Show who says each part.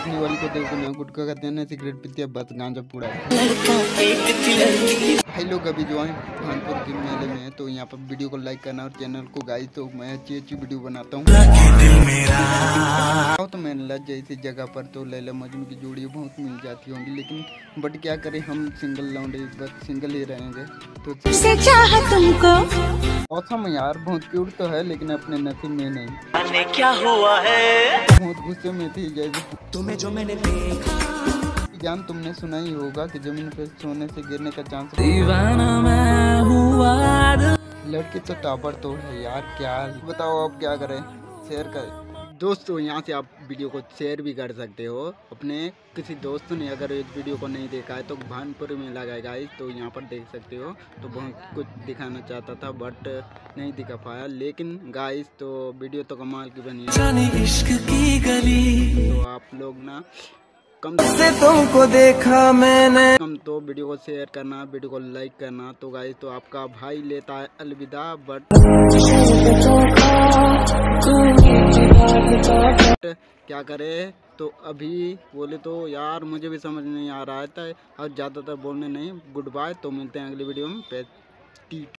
Speaker 1: बेचने वाली को देखो ना, गुटखा खाते हैं ना, सिगरेट पीते हैं, बस गांजा पूरा है। भाई लोग अभी जो है भानपुर के मेले में है, तो यहाँ पर वीडियो को लाइक करना और चैनल को गाइस, तो मैं अच्छी वीडियो बनाता हूँ। तो मैं लग जाए इसी जगह पर, तो लैला मजनू की जोड़ी बहुत मिल जाती होंगी, लेकिन बट क्या करें, हम सिंगल लौंडे बस सिंगल ही रहेंगे। तो तुमको मौसम यार बहुत क्यूट तो है, लेकिन अपने नसीब में नहीं। क्या हुआ है, बहुत गुस्से में थी जैसे तुम्हें जो मैंने देखा। जान तुमने सुना ही होगा कि जमीन पे सोने से गिरने का चांस। दीवाना मैं हुआ। लड़की तो टापर तो है यार, क्या बताओ अब क्या करें। शेयर कर दोस्तों, यहाँ से आप वीडियो को शेयर भी कर सकते हो अपने किसी दोस्त ने, अगर इस वीडियो को नहीं देखा है तो भानपुर में लगाएगा गाइस, तो यहाँ पर देख सकते हो। तो बहुत कुछ दिखाना चाहता था बट नहीं दिखा पाया, लेकिन गाइस तो वीडियो तो कमाल की बनी है। इश्क की गली, तो आप लोग ना कम से तुमको देखा मैंने, कम तो वीडियो को शेयर करना, वीडियो को लाइक करना। तो गाइस तो आपका भाई लेता है अलविदा, बट क्या करे। तो अभी बोले तो यार मुझे भी समझ नहीं आ रहा था, और ज़्यादातर बोलने नहीं। गुड बाय, तो मिलते हैं अगली वीडियो में।